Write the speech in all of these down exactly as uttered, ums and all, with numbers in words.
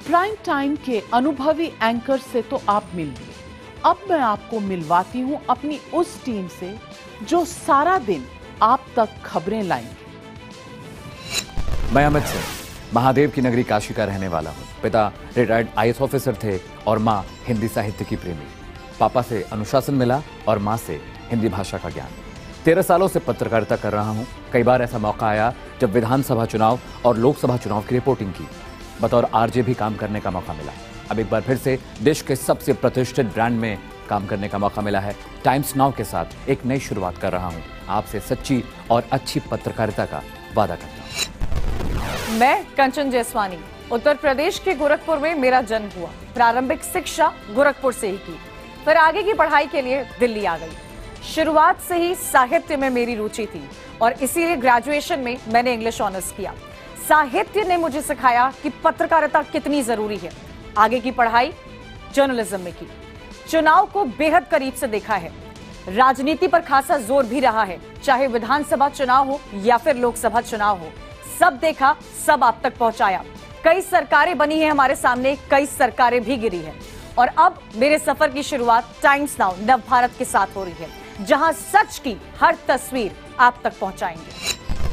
Prime time के अनुभवी anchor से तो आप मिल लिए, अब मैं आपको मिलवाती हूं अपनी उस टीम से जो सारा दिन आप तक खबरें लाएंगे। मैं अमित सिंह, महादेव की नगरी काशी का रहने वाला हूँ। पिता retired I A S officer थे और माँ हिंदी साहित्य की प्रेमी। पापा से अनुशासन मिला और माँ से हिंदी भाषा का ज्ञान। तेरह सालों से पत्रकारिता कर रहा हूँ। कई बार ऐसा मौका आया जब विधानसभा चुनाव और लोकसभा चुनाव की रिपोर्टिंग की, बतौर आरजे भी काम करने का मौका मिला। अब एक बार फिर से देश के सबसे प्रतिष्ठित ब्रांड में काम करने का मौका मिला है। टाइम्स नाउ के साथ एक नई शुरुआत कर रहा हूँ। आपसे सच्ची और अच्छी पत्रकारिता का वादा करता हूँ। मैं कंचन जैसवानी, उत्तर प्रदेश के गोरखपुर में मेरा जन्म हुआ। प्रारंभिक शिक्षा गोरखपुर से ही की, फिर आगे की पढ़ाई के लिए दिल्ली आ गई। शुरुआत से ही साहित्य में मेरी रुचि थी और इसीलिए ग्रेजुएशन में मैंने इंग्लिश ऑनर्स किया। साहित्य ने मुझे सिखाया कि पत्रकारिता कितनी जरूरी है। आगे की पढ़ाई जर्नलिज्म में की। चुनाव को बेहद करीब से देखा है। राजनीति पर खासा जोर भी रहा है, चाहे विधानसभा चुनाव हो या फिर लोकसभा चुनाव हो। सब देखा, सब आप तक पहुंचाया। कई सरकारें बनी है हमारे सामने, कई सरकारें भी गिरी है। और अब मेरे सफर की शुरुआत टाइम्स नाउ नव भारत के साथ हो रही है, जहां सच की हर तस्वीर आप तक पहुंचाएंगे।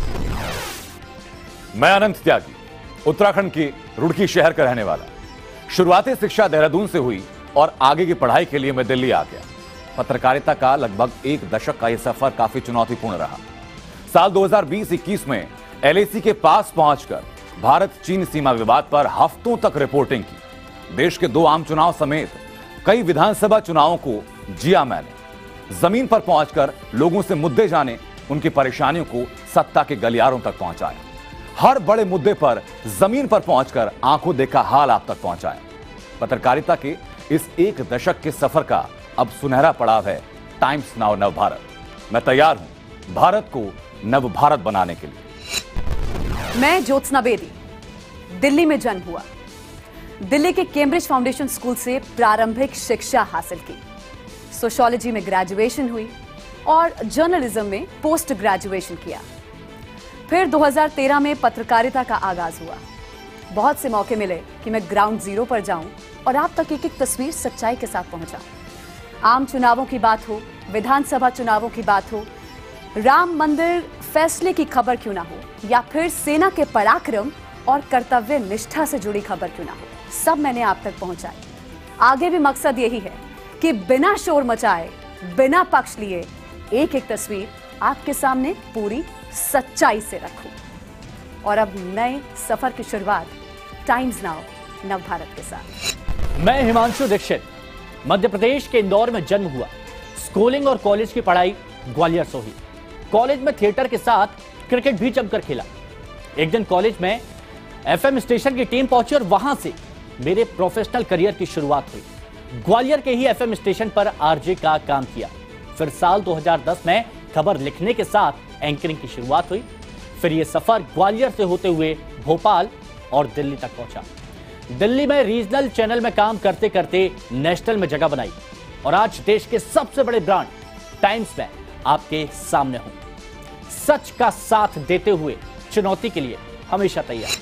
मैं अनंत त्यागी, उत्तराखंड के रुड़की शहर का रहने वाला। शुरुआती शिक्षा देहरादून से हुई और आगे की पढ़ाई के लिए मैं दिल्ली आ गया। पत्रकारिता का लगभग एक दशक का यह सफर काफी चुनौतीपूर्ण रहा। साल दो हज़ार बीस इक्कीस में एल ए सी के पास पहुंचकर भारत चीन सीमा विवाद पर हफ्तों तक रिपोर्टिंग की। देश के दो आम चुनाव समेत कई विधानसभा चुनावों को जिया मैंने। जमीन पर पहुंचकर लोगों से मुद्दे जाने, उनकी परेशानियों को सत्ता के गलियारों तक पहुंचाया। हर बड़े मुद्दे पर जमीन पर पहुंचकर आंखों देखा हाल आप तक पहुंचाया। पत्रकारिता के इस एक दशक के सफर का अब सुनहरा पड़ाव है टाइम्स नाउ नव भारत। मैं तैयार हूं भारत को नव भारत बनाने के लिए। मैं ज्योत्सना बेदी, दिल्ली में जन्म हुआ। दिल्ली के कैम्ब्रिज फाउंडेशन स्कूल से प्रारंभिक शिक्षा हासिल की। सोशियोलॉजी में ग्रेजुएशन हुई और जर्नलिज्म में पोस्ट ग्रेजुएशन किया। फिर दो हज़ार तेरह में पत्रकारिता का आगाज हुआ। बहुत से मौके मिले कि मैं ग्राउंड जीरो पर जाऊं और आप तक एक एक तस्वीर सच्चाई के साथ पहुंचाऊं। आम चुनावों की बात हो, विधानसभा चुनावों की बात हो, राम मंदिर फैसले की खबर क्यों ना हो, या फिर सेना के पराक्रम और कर्तव्य निष्ठा से जुड़ी खबर क्यों ना हो, सब मैंने आप तक पहुंचाई। आगे भी मकसद यही है कि बिना शोर मचाए, बिना पक्ष लिए, एक एक तस्वीर आपके सामने पूरी सच्चाई से रखूं। और अब नए सफर की शुरुआत टाइम्स नाउ नव भारत के साथ। मैं हिमांशु दीक्षित, मध्य प्रदेश के इंदौर में जन्म हुआ। स्कूलिंग और कॉलेज की पढ़ाई ग्वालियर से हुई। कॉलेज में थिएटर के साथ क्रिकेट भी जमकर खेला। एक दिन कॉलेज में एफ एम स्टेशन की टीम पहुंची और वहां से मेरे प्रोफेशनल करियर की शुरुआत हुई। ग्वालियर के ही एफ एम स्टेशन पर आर जे का काम किया। फिर साल दो हज़ार दस में खबर लिखने के साथ एंकरिंग की शुरुआत हुई। फिर यह सफर ग्वालियर से होते हुए भोपाल और दिल्ली तक पहुंचा। दिल्ली में रीजनल चैनल में काम करते करते नेशनल में जगह बनाई और आज देश के सबसे बड़े ब्रांड टाइम्स में आपके सामने हूं। सच का साथ देते हुए चुनौती के लिए हमेशा तैयार।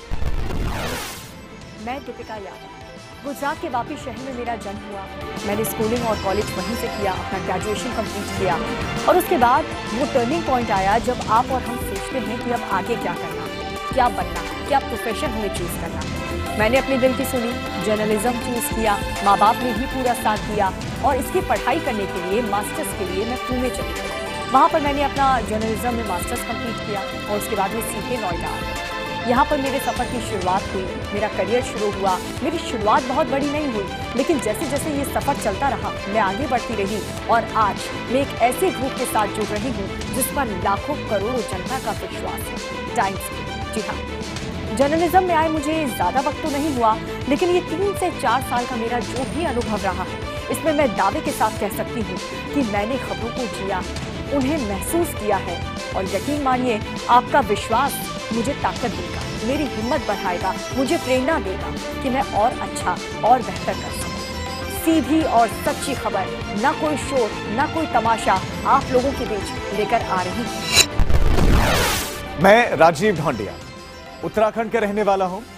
मैं दीपिका यादव, गुजरात के वापी शहर में मेरा जन्म हुआ। मैंने स्कूलिंग और कॉलेज वहीं से किया, अपना ग्रेजुएशन कंप्लीट किया और उसके बाद वो टर्निंग पॉइंट आया जब आप और हम सोचते हैं कि अब आगे क्या करना, क्या बनना, क्या प्रोफेशन हमें चूज करना। मैंने अपने दिल की सुनी, जर्नलिज्म चूज किया। माँ बाप ने भी पूरा साथ दिया और इसकी पढ़ाई करने के लिए, मास्टर्स के लिए मैं पुणे चली गई। वहाँ पर मैंने अपना जर्नलिज्म में मास्टर्स कंप्लीट किया और उसके बाद में सीधे नोएडा आ गई। यहाँ पर मेरे सफ़र की शुरुआत हुई, मेरा करियर शुरू हुआ। मेरी शुरुआत बहुत बड़ी नहीं हुई, लेकिन जैसे जैसे ये सफ़र चलता रहा मैं आगे बढ़ती रही और आज मैं एक ऐसे ग्रुप के साथ जुड़ रही हूँ जिस पर लाखों करोड़ों जनता का विश्वास है, टाइम्स की। जी हाँ, जर्नलिज्म में आए मुझे ज़्यादा वक्त तो नहीं हुआ, लेकिन ये तीन से चार साल का मेरा जो भी अनुभव रहा है, इसमें मैं दावे के साथ कह सकती हूँ कि मैंने खबरों को जिया, उन्हें महसूस किया है। और यकीन मानिए, आपका विश्वास मुझे ताकत देगा, मेरी हिम्मत बढ़ाएगा, मुझे प्रेरणा देगा कि मैं और अच्छा और बेहतर कर सकूं। सीधी और सच्ची खबर, ना कोई शोर, ना कोई तमाशा, आप लोगों के बीच लेकर आ रही हूं। मैं राजीव ढोंडिया, उत्तराखंड का रहने वाला हूं।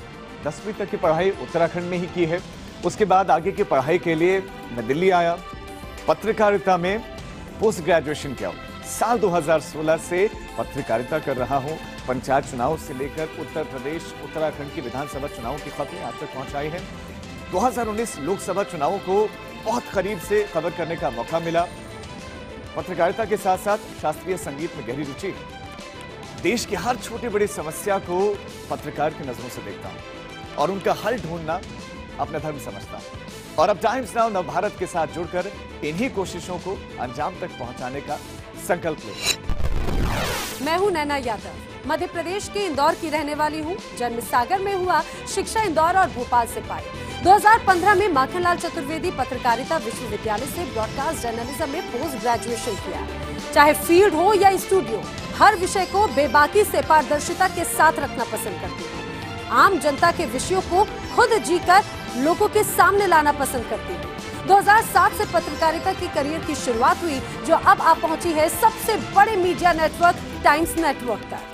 दसवीं तक की पढ़ाई उत्तराखंड में ही की है। उसके बाद आगे की पढ़ाई के लिए मैं दिल्ली आया, पत्रकारिता में पोस्ट ग्रेजुएशन किया। साल दो हज़ार सोलह से पत्रकारिता कर रहा हूं। पंचायत चुनाव से लेकर उत्तर प्रदेश उत्तराखंड की विधानसभा चुनाव की खबरें आप तक पहुंचाई है। दो हज़ार उन्नीस लोकसभा चुनावों को बहुत करीब से खबर करने का मौका मिला। पत्रकारिता के साथ साथ शास्त्रीय संगीत में गहरी रुचि है। देश की हर छोटी बड़ी समस्या को पत्रकार की नजरों से देखता हूं और उनका हल ढूंढना अपना धर्म समझता हूं। और अब टाइम्स नाउ नवभारत के साथ जुड़कर इन्हीं कोशिशों को अंजाम तक पहुंचाने का संकल्प ले। मैं हूं नैना यादव, मध्य प्रदेश के इंदौर की रहने वाली हूं। जन्म सागर में हुआ, शिक्षा इंदौर और भोपाल से पाई। दो हज़ार पंद्रह में माखनलाल चतुर्वेदी पत्रकारिता विश्वविद्यालय से ब्रॉडकास्ट जर्नलिज्म में पोस्ट ग्रेजुएशन किया। चाहे फील्ड हो या स्टूडियो, हर विषय को बेबाकी से पारदर्शिता के साथ रखना पसंद करती हूँ। आम जनता के विषयों को खुद जीकर लोगों के सामने लाना पसंद करती हूँ। दो हज़ार सात से पत्रकारिता की करियर की शुरुआत हुई, जो अब आप पहुंची है सबसे बड़े मीडिया नेटवर्क टाइम्स नेटवर्क तक।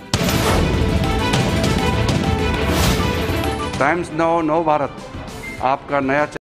टाइम्स नाउ नवभारत आपका नया